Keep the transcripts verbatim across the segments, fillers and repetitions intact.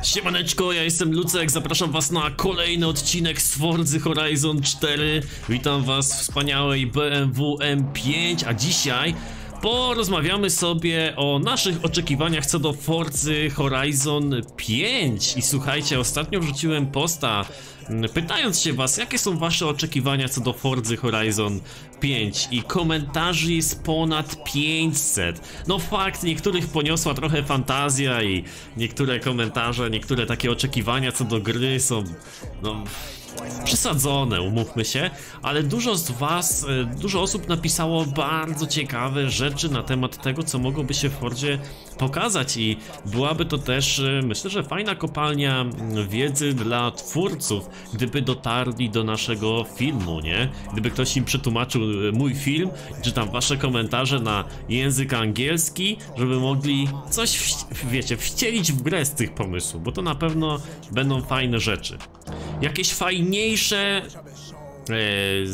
Siemaneczko, ja jestem Lucek, zapraszam was na kolejny odcinek z Forzy Horizon cztery. Witam was w wspaniałej B M W M pięć, a dzisiaj porozmawiamy sobie o naszych oczekiwaniach co do Forzy Horizon pięć. I słuchajcie, ostatnio wrzuciłem posta pytając się was, jakie są wasze oczekiwania co do Forzy Horizon pięć, i komentarzy jest ponad pięćset. No fakt, niektórych poniosła trochę fantazja i niektóre komentarze, niektóre takie oczekiwania co do gry są, no, przesadzone, umówmy się, ale dużo z was, dużo osób napisało bardzo ciekawe rzeczy na temat tego, co mogłoby się w Fordzie pokazać, i byłaby to też, myślę, że fajna kopalnia wiedzy dla twórców, gdyby dotarli do naszego filmu, nie? Gdyby ktoś im przetłumaczył mój film, czy tam wasze komentarze na język angielski, żeby mogli coś, w, wiecie, wcielić w grę z tych pomysłów, bo to na pewno będą fajne rzeczy. Jakieś fajniejsze... E,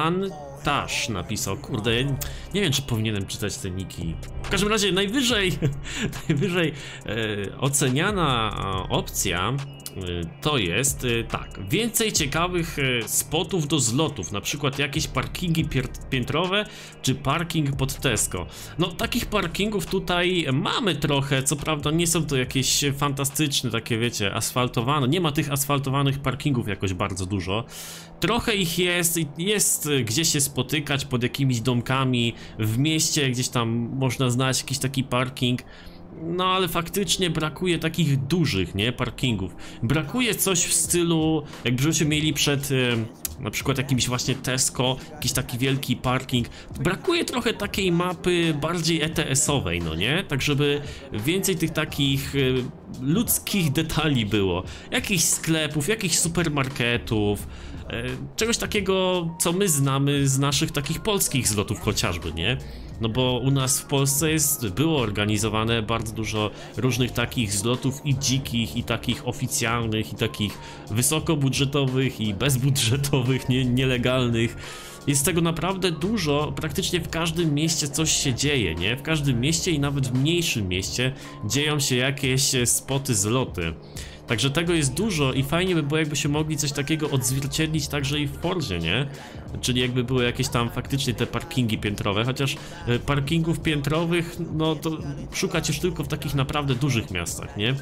Zantasz napisał, kurde, nie wiem, czy powinienem czytać te niki. W każdym razie najwyżej, najwyżej e, oceniana opcja e, to jest e, tak, więcej ciekawych e, spotów do zlotów, na przykład jakieś parkingi piętrowe, czy parking pod Tesco. No takich parkingów tutaj mamy trochę, co prawda nie są to jakieś fantastyczne, takie wiecie, asfaltowane, nie ma tych asfaltowanych parkingów jakoś bardzo dużo. Trochę ich jest, jest gdzie się spotykać, pod jakimiś domkami, w mieście gdzieś tam można znaleźć jakiś taki parking. No ale faktycznie brakuje takich dużych, nie, parkingów. Brakuje coś w stylu, jakbyśmy mieli przed na przykład jakimś właśnie Tesco, jakiś taki wielki parking. Brakuje trochę takiej mapy bardziej E T S-owej, no nie? Tak żeby więcej tych takich y, ludzkich detali było. Jakichś sklepów, jakichś supermarketów, y, czegoś takiego, co my znamy z naszych takich polskich zlotów chociażby, nie? No bo u nas w Polsce jest, było organizowane bardzo dużo różnych takich zlotów, i dzikich, i takich oficjalnych, i takich wysokobudżetowych, i bezbudżetowych, nie, nielegalnych. Jest tego naprawdę dużo, praktycznie w każdym mieście coś się dzieje, nie? W każdym mieście i nawet w mniejszym mieście dzieją się jakieś spoty, zloty. Także tego jest dużo i fajnie by było, jakby się mogli coś takiego odzwierciedlić także i w Fordzie, nie? Czyli jakby były jakieś tam faktycznie te parkingi piętrowe, chociaż parkingów piętrowych, no to szukać już tylko w takich naprawdę dużych miastach, nie?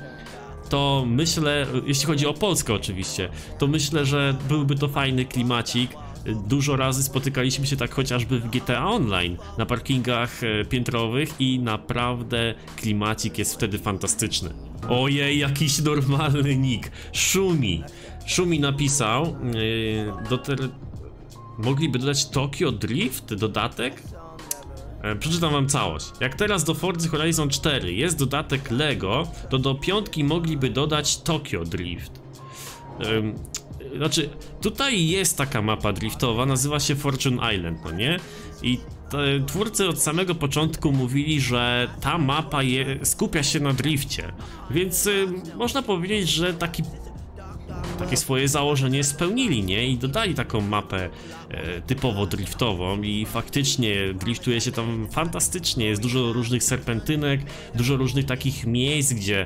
To myślę, jeśli chodzi o Polskę oczywiście, to myślę, że byłby to fajny klimacik. Dużo razy spotykaliśmy się tak chociażby w G T A Online na parkingach piętrowych i naprawdę klimacik jest wtedy fantastyczny. Ojej, jakiś normalny nick. Szumi. Szumi napisał, yy, do ter... mogliby dodać Tokyo Drift, dodatek? E, przeczytam wam całość. Jak teraz do Forzy Horizon cztery jest dodatek Lego, to do piątki mogliby dodać Tokyo Drift. Yy, Znaczy, tutaj jest taka mapa driftowa, nazywa się Fortune Island, no nie? I te twórcy od samego początku mówili, że ta mapa je, skupia się na drifcie, więc y, można powiedzieć, że taki, takie swoje założenie spełnili, nie? I dodali taką mapę e, typowo driftową i faktycznie driftuje się tam fantastycznie, jest dużo różnych serpentynek, dużo różnych takich miejsc, gdzie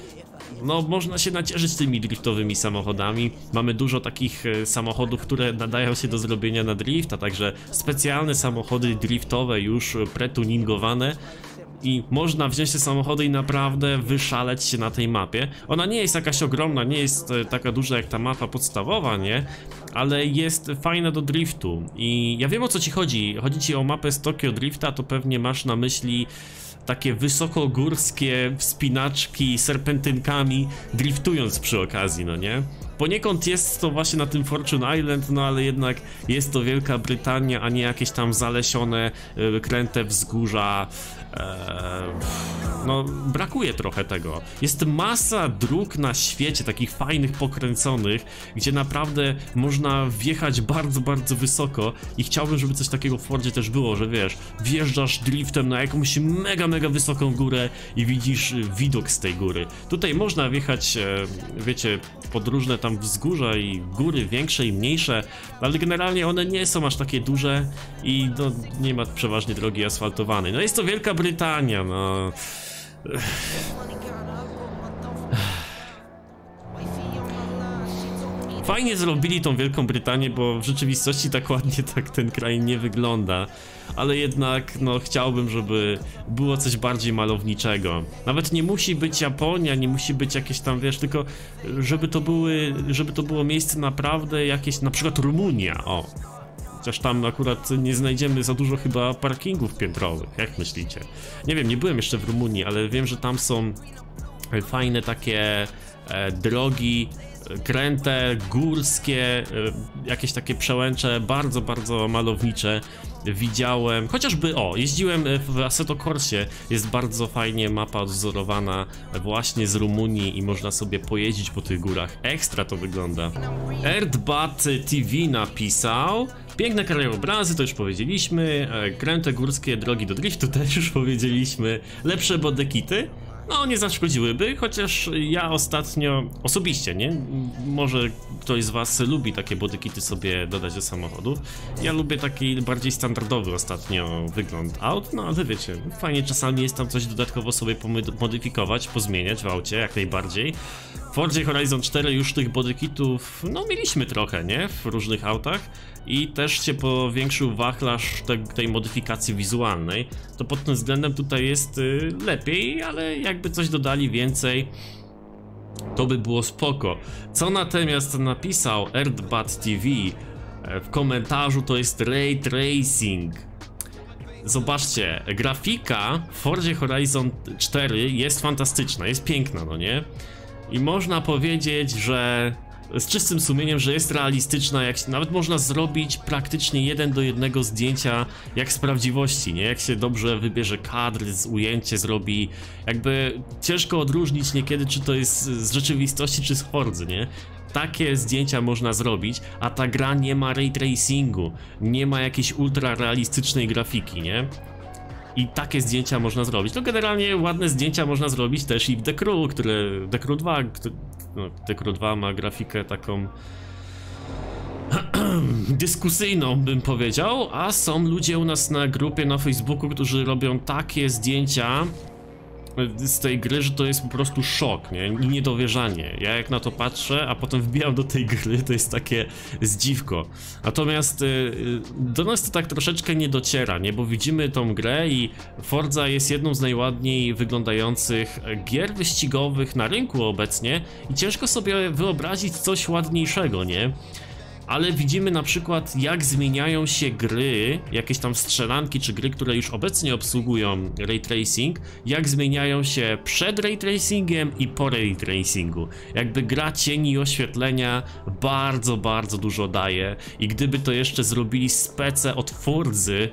no można się nacieszyć tymi driftowymi samochodami. Mamy dużo takich e, samochodów, które nadają się do zrobienia na drift, a także specjalne samochody driftowe już pretuningowane. I można wziąć te samochody i naprawdę wyszaleć się na tej mapie. Ona nie jest jakaś ogromna, nie jest e, taka duża jak ta mapa podstawowa, nie? Ale jest fajna do driftu. I ja wiem, o co ci chodzi. Chodzi ci o mapę z Tokyo Drifta, to pewnie masz na myśli takie wysokogórskie wspinaczki serpentynkami, driftując przy okazji, no nie? Poniekąd jest to właśnie na tym Fortune Island, no ale jednak jest to Wielka Brytania, a nie jakieś tam zalesione, yy, kręte wzgórza. Eee, no brakuje trochę tego. Jest masa dróg na świecie, takich fajnych, pokręconych, gdzie naprawdę można wjechać bardzo, bardzo wysoko, i chciałbym, żeby coś takiego w Fordzie też było, że wiesz, wjeżdżasz driftem na jakąś mega, mega wysoką górę i widzisz widok z tej góry. Tutaj można wjechać, e, wiecie, pod różne tam wzgórza i góry większe i mniejsze, ale generalnie one nie są aż takie duże i no, nie ma przeważnie drogi asfaltowanej. No jest to Wielka Brytania, no... fajnie zrobili tą Wielką Brytanię, bo w rzeczywistości tak ładnie tak ten kraj nie wygląda. Ale jednak, no chciałbym, żeby było coś bardziej malowniczego. Nawet nie musi być Japonia, nie musi być jakieś tam, wiesz, tylko żeby to były, żeby to było miejsce naprawdę jakieś, na przykład Rumunia, o. Chociaż tam akurat nie znajdziemy za dużo chyba parkingów piętrowych, jak myślicie? Nie wiem, nie byłem jeszcze w Rumunii, ale wiem, że tam są fajne takie e, drogi, kręte, górskie, jakieś takie przełęcze, bardzo, bardzo malownicze. Widziałem, chociażby, o, jeździłem w Assetto Corsie, jest bardzo fajnie mapa odwzorowana właśnie z Rumunii i można sobie pojeździć po tych górach. Ekstra to wygląda. Erdbat T V napisał: piękne krajobrazy, to już powiedzieliśmy, kręte górskie drogi do driftu też już powiedzieliśmy, lepsze bodykity. No, nie zaszkodziłyby, chociaż ja ostatnio, osobiście, nie? Może ktoś z was lubi takie bodykity sobie dodać do samochodu. Ja lubię taki bardziej standardowy ostatnio wygląd aut, no ale wiecie, fajnie czasami jest tam coś dodatkowo sobie modyfikować, pozmieniać w aucie, jak najbardziej. W Forzie Horizon cztery już tych bodykitów, no mieliśmy trochę, nie? W różnych autach. I też się powiększył wachlarz te, tej modyfikacji wizualnej. To pod tym względem tutaj jest y, lepiej, ale jakby coś dodali więcej, to by było spoko. Co natomiast napisał Erdbat T V w komentarzu, to jest Ray Tracing. Zobaczcie, grafika w Forzie Horizon cztery jest fantastyczna, jest piękna, no nie? I można powiedzieć, że z czystym sumieniem, że jest realistyczna, jak się, nawet można zrobić praktycznie jeden do jednego zdjęcia jak z prawdziwości, nie? Jak się dobrze wybierze kadr, z ujęcie zrobi, jakby ciężko odróżnić niekiedy, czy to jest z rzeczywistości, czy z Fordzy, nie? Takie zdjęcia można zrobić, a ta gra nie ma ray tracingu, nie ma jakiejś ultra realistycznej grafiki, nie? I takie zdjęcia można zrobić. To generalnie ładne zdjęcia można zrobić też i w The Crew, które The Crew dwa, który, no, The Crew dwa ma grafikę taką dyskusyjną, bym powiedział, a są ludzie u nas na grupie na Facebooku, którzy robią takie zdjęcia z tej gry, że to jest po prostu szok, nie? I niedowierzanie. Ja jak na to patrzę, a potem wbijam do tej gry, to jest takie zdziwko. Natomiast y, do nas to tak troszeczkę nie dociera, nie? Bo widzimy tą grę i Forza jest jedną z najładniej wyglądających gier wyścigowych na rynku obecnie i ciężko sobie wyobrazić coś ładniejszego, nie? Ale widzimy na przykład, jak zmieniają się gry, jakieś tam strzelanki czy gry, które już obecnie obsługują ray tracing, jak zmieniają się przed ray tracingiem i po ray tracingu. Jakby gra cieni i oświetlenia bardzo, bardzo dużo daje i gdyby to jeszcze zrobili spece od Forzy,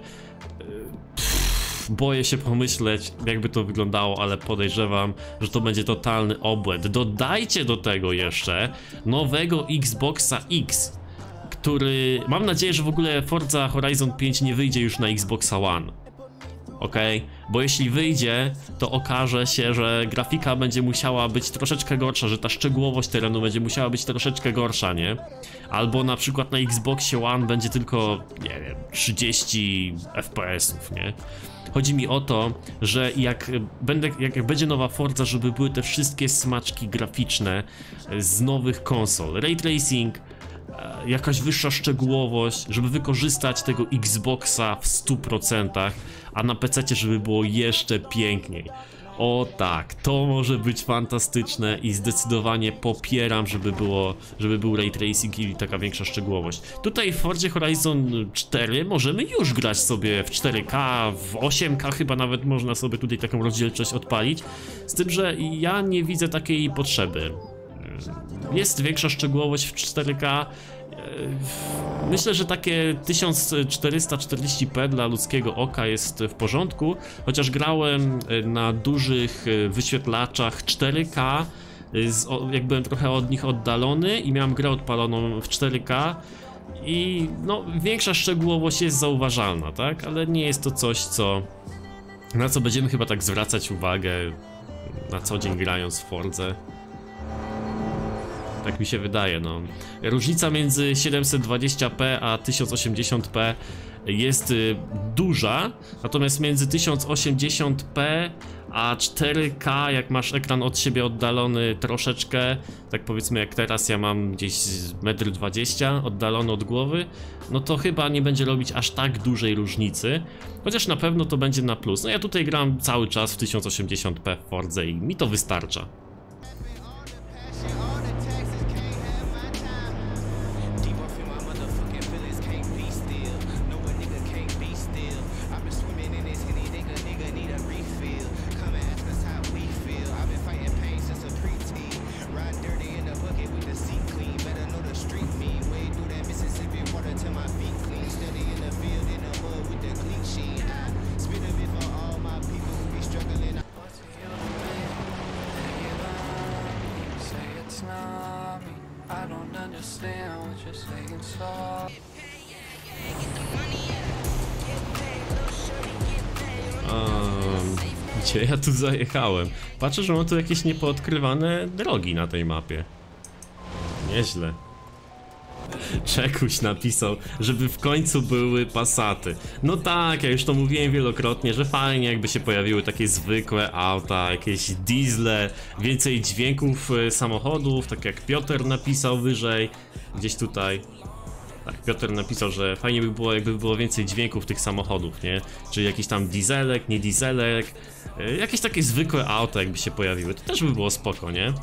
pff, boję się pomyśleć, jakby to wyglądało, ale podejrzewam, że to będzie totalny obłęd. Dodajcie do tego jeszcze nowego Xboxa X, który, mam nadzieję, że w ogóle Forza Horizon pięć nie wyjdzie już na Xboxa One. Ok? Bo jeśli wyjdzie, to okaże się, że grafika będzie musiała być troszeczkę gorsza, że ta szczegółowość terenu będzie musiała być troszeczkę gorsza, nie? Albo na przykład na Xboxie One będzie tylko, nie wiem, trzydzieści F P S-ów, nie? Chodzi mi o to, że jak, będę, jak będzie nowa Forza, żeby były te wszystkie smaczki graficzne z nowych konsol, ray tracing, jakaś wyższa szczegółowość, żeby wykorzystać tego Xboxa w stu procentach, a na pececie, żeby było jeszcze piękniej. O tak, to może być fantastyczne i zdecydowanie popieram, żeby było, żeby był ray tracing i taka większa szczegółowość. Tutaj w Forzie Horizon cztery możemy już grać sobie w cztery K, w osiem K chyba nawet można sobie tutaj taką rozdzielczość odpalić, z tym, że ja nie widzę takiej potrzeby. Jest większa szczegółowość w cztery K. Myślę, że takie tysiąc czterysta czterdzieści p dla ludzkiego oka jest w porządku, chociaż grałem na dużych wyświetlaczach cztery K, jak byłem trochę od nich oddalony i miałem grę odpaloną w cztery K i no większa szczegółowość jest zauważalna, tak? Ale nie jest to coś, co na co będziemy chyba tak zwracać uwagę na co dzień grając w Fordze. Tak mi się wydaje, no. Różnica między siedemset dwadzieścia p a tysiąc osiemdziesiąt p jest y, duża, natomiast między tysiąc osiemdziesiąt p a cztery K jak masz ekran od siebie oddalony troszeczkę, tak powiedzmy jak teraz ja mam gdzieś metr dwadzieścia oddalony od głowy, no to chyba nie będzie robić aż tak dużej różnicy, chociaż na pewno to będzie na plus. No ja tutaj gram cały czas w tysiąc osiemdziesiąt p w Fordze i mi to wystarcza. Um, gdzie ja tu zajechałem? Patrzę, że mam tu jakieś niepoodkrywane drogi na tej mapie. Nieźle. Czekuś napisał, żeby w końcu były Passaty. No tak, ja już to mówiłem wielokrotnie, że fajnie jakby się pojawiły takie zwykłe auta, jakieś diesle, więcej dźwięków samochodów, tak jak Piotr napisał wyżej, gdzieś tutaj. Tak, Piotr napisał, że fajnie by było, jakby było więcej dźwięków tych samochodów, nie? Czyli jakiś tam dieselek, nie dieselek, jakieś takie zwykłe auta jakby się pojawiły, to też by było spoko, nie?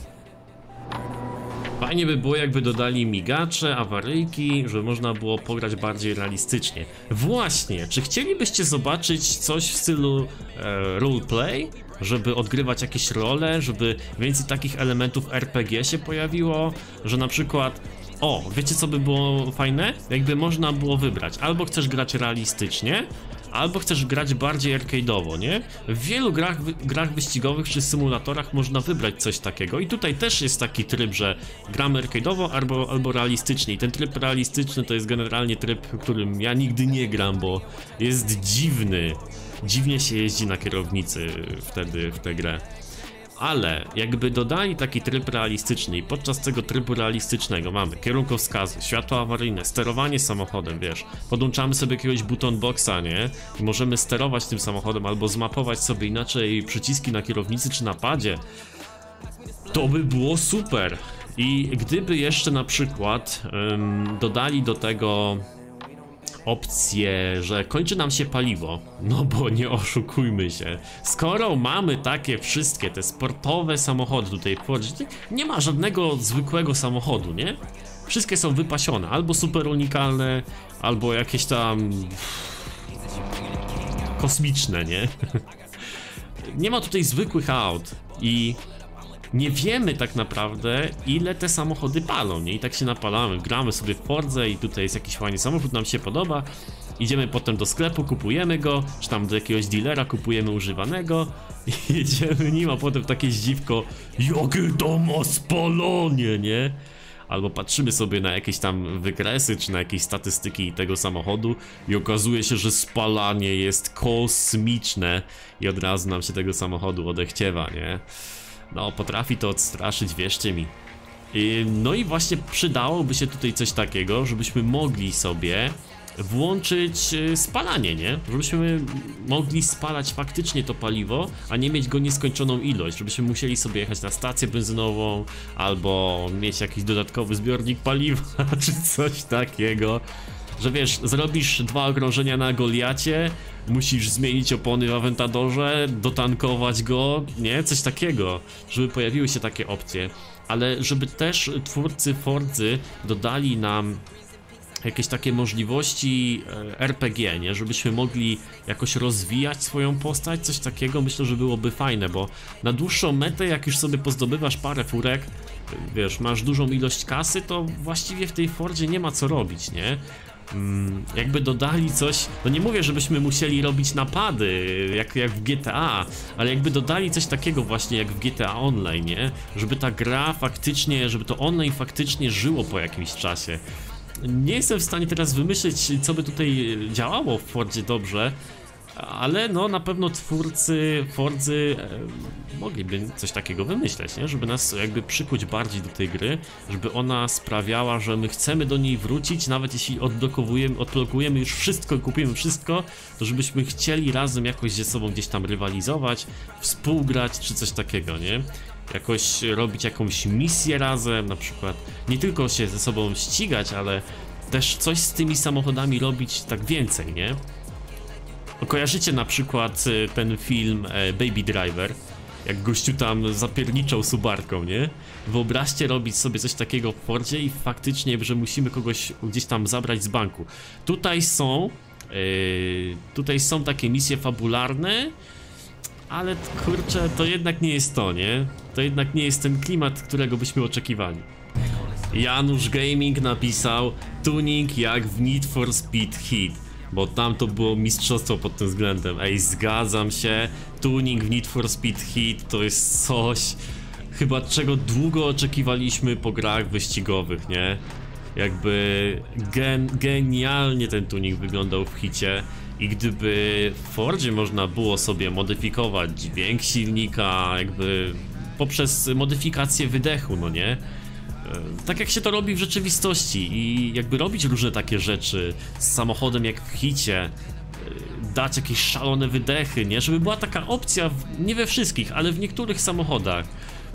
Fajnie by było, jakby dodali migacze, awaryjki, żeby można było pograć bardziej realistycznie. Właśnie, czy chcielibyście zobaczyć coś w stylu e, roleplay? Żeby odgrywać jakieś role, żeby więcej takich elementów R P G się pojawiło, że na przykład... O, wiecie co by było fajne? Jakby można było wybrać, albo chcesz grać realistycznie, albo chcesz grać bardziej arcade'owo, nie? W wielu grach, grach wyścigowych czy symulatorach można wybrać coś takiego i tutaj też jest taki tryb, że gramy arcade'owo albo, albo realistycznie i ten tryb realistyczny to jest generalnie tryb, którym ja nigdy nie gram, bo jest dziwny. Dziwnie się jeździ na kierownicy wtedy w tę grę. Ale jakby dodali taki tryb realistyczny i podczas tego trybu realistycznego mamy kierunkowskazy, światła awaryjne, sterowanie samochodem, wiesz, podłączamy sobie jakiegoś button boxa, nie? I możemy sterować tym samochodem albo zmapować sobie inaczej przyciski na kierownicy czy na padzie. To by było super. I gdyby jeszcze na przykład um, dodali do tego opcję, że kończy nam się paliwo, no bo nie oszukujmy się, skoro mamy takie wszystkie te sportowe samochody tutaj w Fordzie, nie ma żadnego zwykłego samochodu, nie? Wszystkie są wypasione, albo super unikalne, albo jakieś tam kosmiczne, nie? Nie ma tutaj zwykłych aut i nie wiemy tak naprawdę, ile te samochody palą, nie? I tak się napalamy, gramy sobie w Fordze i tutaj jest jakiś fajny samochód, nam się podoba. Idziemy potem do sklepu, kupujemy go, czy tam do jakiegoś dealera, kupujemy używanego i jedziemy nim, a potem takie zdziwko, jakie to ma spalanie, nie? Albo patrzymy sobie na jakieś tam wykresy, czy na jakieś statystyki tego samochodu i okazuje się, że spalanie jest kosmiczne i od razu nam się tego samochodu odechciewa, nie? No, potrafi to odstraszyć, wierzcie mi. I, no i właśnie przydałoby się tutaj coś takiego, żebyśmy mogli sobie włączyć y, spalanie, nie? Żebyśmy mogli spalać faktycznie to paliwo, a nie mieć go nieskończoną ilość, żebyśmy musieli sobie jechać na stację benzynową albo mieć jakiś dodatkowy zbiornik paliwa czy coś takiego. Że wiesz, zrobisz dwa okrążenia na Goliacie, musisz zmienić opony w Aventadorze, dotankować go, nie? Coś takiego, żeby pojawiły się takie opcje. Ale żeby też twórcy Fordzy dodali nam jakieś takie możliwości R P G, nie? Żebyśmy mogli jakoś rozwijać swoją postać, coś takiego, myślę, że byłoby fajne, bo na dłuższą metę, jak już sobie pozdobywasz parę furek, wiesz, masz dużą ilość kasy, to właściwie w tej Fordzie nie ma co robić, nie? Hmm, jakby dodali coś, no nie mówię, żebyśmy musieli robić napady, jak, jak w G T A, ale jakby dodali coś takiego właśnie jak w G T A Online, nie? Żeby ta gra faktycznie, żeby to online faktycznie żyło po jakimś czasie. Nie jestem w stanie teraz wymyślić, co by tutaj działało w Fordzie dobrze, ale no na pewno twórcy Forzy e, mogliby coś takiego wymyśleć, nie? Żeby nas jakby przykuć bardziej do tej gry, żeby ona sprawiała, że my chcemy do niej wrócić, nawet jeśli odblokowujemy, odblokujemy już wszystko i kupimy wszystko, to żebyśmy chcieli razem jakoś ze sobą gdzieś tam rywalizować, współgrać czy coś takiego, nie? Jakoś robić jakąś misję razem, na przykład nie tylko się ze sobą ścigać, ale też coś z tymi samochodami robić tak więcej, nie? Kojarzycie na przykład ten film Baby Driver, jak gościu tam zapierniczał subarką, nie? Wyobraźcie robić sobie coś takiego w Fordzie i faktycznie, że musimy kogoś gdzieś tam zabrać z banku. Tutaj są, yy, tutaj są takie misje fabularne, ale kurczę, to jednak nie jest to, nie? To jednak nie jest ten klimat, którego byśmy oczekiwali. Janusz Gaming napisał tuning jak w Need for Speed Heat, bo tam to było mistrzostwo pod tym względem. Ej, zgadzam się, tuning w Need for Speed Heat to jest coś chyba czego długo oczekiwaliśmy po grach wyścigowych, nie? Jakby gen genialnie ten tuning wyglądał w hicie i gdyby w Fordzie można było sobie modyfikować dźwięk silnika jakby poprzez modyfikację wydechu, no nie? Tak jak się to robi w rzeczywistości i jakby robić różne takie rzeczy z samochodem jak w hicie, dać jakieś szalone wydechy, nie? Żeby była taka opcja, w, nie we wszystkich, ale w niektórych samochodach,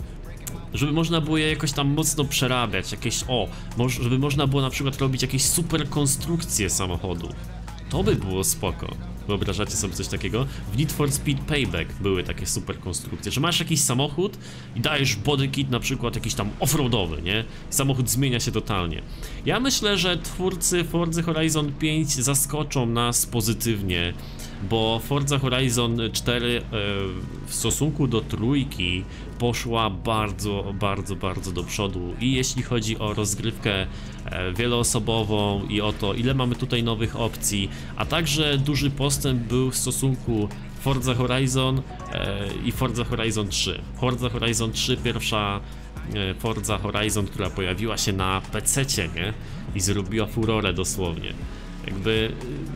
żeby można było je jakoś tam mocno przerabiać, jakieś, o, moż, żeby można było na przykład robić jakieś super konstrukcje samochodu. To by było spoko. Wyobrażacie sobie coś takiego? W Need for Speed Payback były takie super konstrukcje, że masz jakiś samochód i dajesz body kit na przykład jakiś tam offroadowy, nie? Samochód zmienia się totalnie. Ja myślę, że twórcy Forza Horizon pięć zaskoczą nas pozytywnie, bo Forza Horizon cztery e, w stosunku do trójki poszła bardzo, bardzo, bardzo do przodu i jeśli chodzi o rozgrywkę e, wieloosobową i o to, ile mamy tutaj nowych opcji, a także duży postęp był w stosunku Forza Horizon e, i Forza Horizon trzy. Forza Horizon trzy, pierwsza e, Forza Horizon, która pojawiła się na pececie, nie? I zrobiła furorę dosłownie. Jakby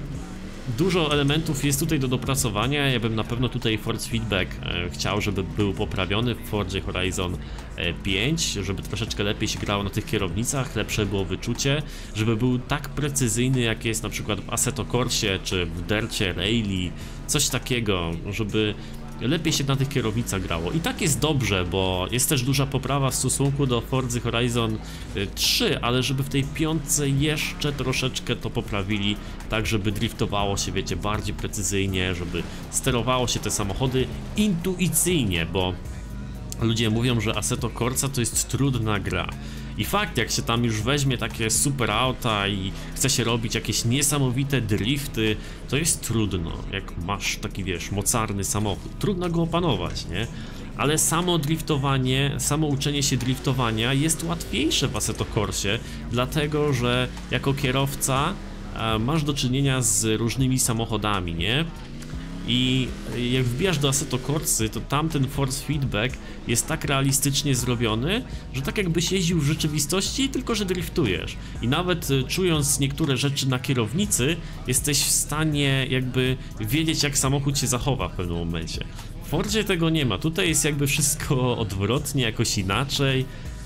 dużo elementów jest tutaj do dopracowania. Ja bym na pewno tutaj Force Feedback e, chciał, żeby był poprawiony w Forzie Horizon pięć, żeby troszeczkę lepiej się grało na tych kierownicach, lepsze było wyczucie, żeby był tak precyzyjny jak jest na przykład w Assetto Corsie czy w Dircie Rally, coś takiego, żeby lepiej się na tych kierownicach grało. I tak jest dobrze, bo jest też duża poprawa w stosunku do Forza Horizon trzy, ale żeby w tej piątce jeszcze troszeczkę to poprawili, tak żeby driftowało się, wiecie, bardziej precyzyjnie, żeby sterowało się te samochody intuicyjnie, bo ludzie mówią, że Assetto Corsa to jest trudna gra. I fakt, jak się tam już weźmie takie super auta i chce się robić jakieś niesamowite drifty, to jest trudno, jak masz taki, wiesz, mocarny samochód. Trudno go opanować, nie? Ale samo driftowanie, samo uczenie się driftowania jest łatwiejsze w Assetto Corsie, dlatego że jako kierowca e, masz do czynienia z różnymi samochodami, nie? I jak wbijasz do Assetto Corsy, to tamten force feedback jest tak realistycznie zrobiony, że tak jakbyś jeździł w rzeczywistości, tylko że driftujesz. I nawet czując niektóre rzeczy na kierownicy, jesteś w stanie jakby wiedzieć, jak samochód się zachowa w pewnym momencie. W Fordzie tego nie ma, tutaj jest jakby wszystko odwrotnie, jakoś inaczej.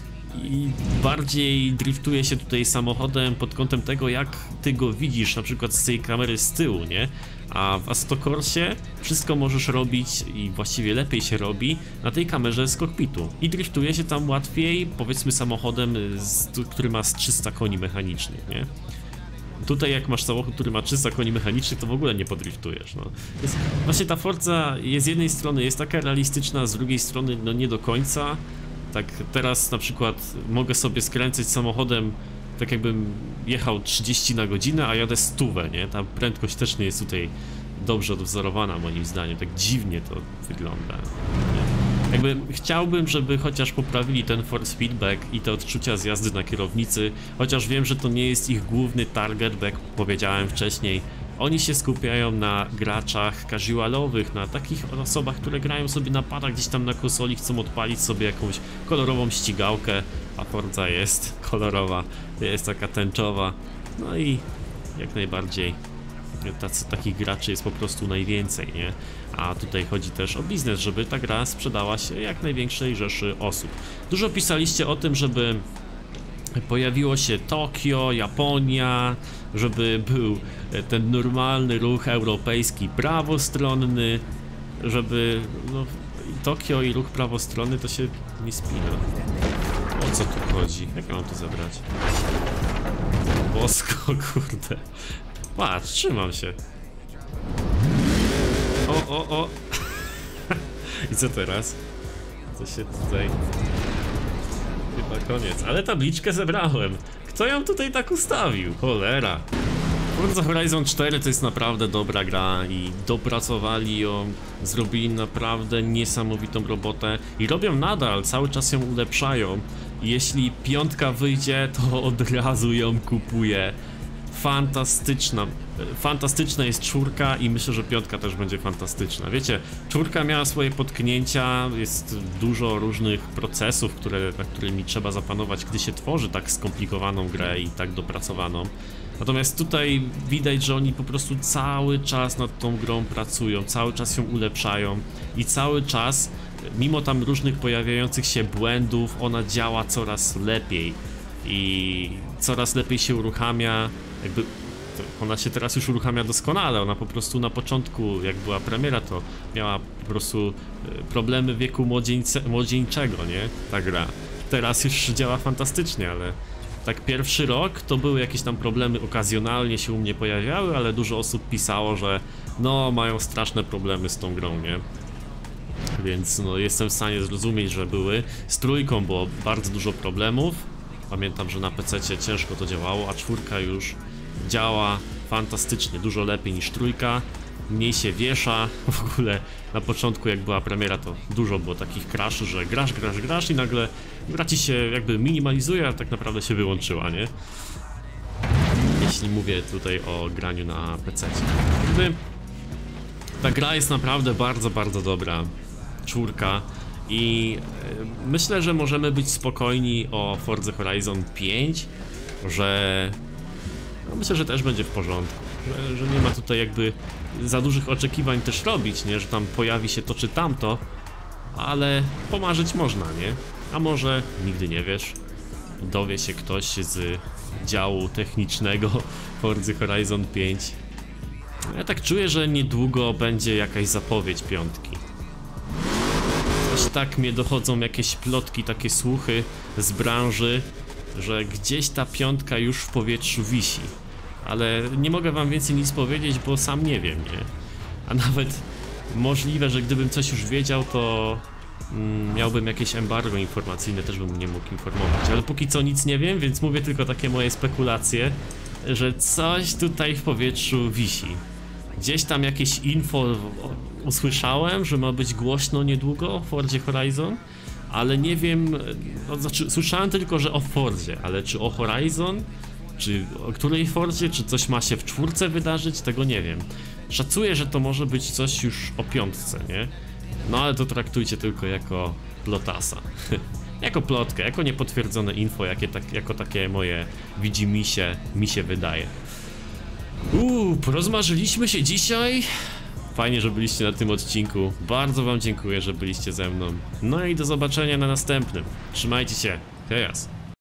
I bardziej driftuje się tutaj samochodem pod kątem tego, jak ty go widzisz, na przykład z tej kamery z tyłu, nie? A w Assetto Corsie wszystko możesz robić i właściwie lepiej się robi na tej kamerze z kokpitu. I driftuje się tam łatwiej, powiedzmy samochodem, z, który ma z trzysta koni mechanicznych, nie? Tutaj jak masz samochód, który ma trzysta koni mechanicznych, to w ogóle nie podriftujesz, no. Jest, właśnie ta Forza jest z jednej strony jest taka realistyczna, z drugiej strony no nie do końca. Tak teraz na przykład mogę sobie skręcać samochodem tak jakbym jechał trzydzieści na godzinę, a jadę stówę, nie? Ta prędkość też nie jest tutaj dobrze odwzorowana moim zdaniem, tak dziwnie to wygląda, nie? Jakby chciałbym, żeby chociaż poprawili ten force feedback i te odczucia z jazdy na kierownicy, chociaż wiem, że to nie jest ich główny target, bo jak powiedziałem wcześniej, oni się skupiają na graczach casualowych, na takich osobach, które grają sobie na padach gdzieś tam na konsoli, chcą odpalić sobie jakąś kolorową ścigałkę, a Forza jest kolorowa, jest taka tęczowa, no i jak najbardziej tacy, takich graczy jest po prostu najwięcej, nie? A tutaj chodzi też o biznes, żeby ta gra sprzedała się jak największej rzeszy osób. Dużo pisaliście o tym, żeby pojawiło się Tokio, Japonia, żeby był ten normalny ruch europejski prawostronny, żeby no, Tokio i ruch prawostronny to się nie spina. O co tu chodzi? Jak ja mam to zabrać? Bosko, kurde. Patrz, trzymam się. O, o, o. I co teraz? Co się tutaj... Chyba koniec, ale tabliczkę zebrałem. Kto ją tutaj tak ustawił? Cholera. Forza Horizon cztery to jest naprawdę dobra gra i dopracowali ją, zrobili naprawdę niesamowitą robotę i robią nadal, cały czas ją ulepszają. Jeśli piątka wyjdzie, to od razu ją kupuję. Fantastyczna, fantastyczna jest czwórka i myślę, że piątka też będzie fantastyczna. Wiecie, czwórka miała swoje potknięcia, jest dużo różnych procesów, które, nad którymi trzeba zapanować, gdy się tworzy tak skomplikowaną grę i tak dopracowaną. Natomiast tutaj widać, że oni po prostu cały czas nad tą grą pracują, cały czas ją ulepszają i cały czas, mimo tam różnych pojawiających się błędów, ona działa coraz lepiej i coraz lepiej się uruchamia, jakby ona się teraz już uruchamia doskonale, ona po prostu na początku, jak była premiera, to miała po prostu problemy wieku młodzieńce, młodzieńczego, nie? Ta gra. Teraz już działa fantastycznie, ale tak pierwszy rok to były jakieś tam problemy, okazjonalnie się u mnie pojawiały, ale dużo osób pisało, że no mają straszne problemy z tą grą, nie? Więc no jestem w stanie zrozumieć, że były. Z trójką było bardzo dużo problemów. Pamiętam, że na pececie ciężko to działało, a czwórka już działa fantastycznie, dużo lepiej niż trójka. Mniej się wiesza, w ogóle na początku jak była premiera to dużo było takich crashy, że grasz, grasz, grasz i nagle gra ci się jakby minimalizuje, a tak naprawdę się wyłączyła, nie? Jeśli mówię tutaj o graniu na pececie. Jakby ta gra jest naprawdę bardzo, bardzo dobra, czwórka. I myślę, że możemy być spokojni o Forza Horizon pięć, że no myślę, że też będzie w porządku, że, że nie ma tutaj jakby za dużych oczekiwań też robić, nie, że tam pojawi się to czy tamto, ale pomarzyć można, nie? A może nigdy nie wiesz, dowie się ktoś z działu technicznego Forza Horizon pięć. Ja tak czuję, że niedługo będzie jakaś zapowiedź piątki. Coś tak mnie dochodzą jakieś plotki, takie słuchy z branży, że gdzieś ta piątka już w powietrzu wisi. Ale nie mogę wam więcej nic powiedzieć, bo sam nie wiem, nie? A nawet możliwe, że gdybym coś już wiedział, to mm, miałbym jakieś embargo informacyjne, też bym nie mógł informować. Ale póki co nic nie wiem, więc mówię tylko takie moje spekulacje, że coś tutaj w powietrzu wisi. Gdzieś tam jakieś info usłyszałem, że ma być głośno niedługo o Forzie Horizon, ale nie wiem, no, znaczy słyszałem tylko, że o Forzie, ale czy o Horizon, czy o której Forzie, czy coś ma się w czwórce wydarzyć, tego nie wiem. Szacuję, że to może być coś już o piątce, nie? No ale to traktujcie tylko jako plotasa. Jako plotkę, jako niepotwierdzone info, jakie tak, jako takie moje widzimisię mi się wydaje. Uuu, porozmarzyliśmy się dzisiaj. Fajnie, że byliście na tym odcinku. Bardzo wam dziękuję, że byliście ze mną. No i do zobaczenia na następnym. Trzymajcie się. Hej.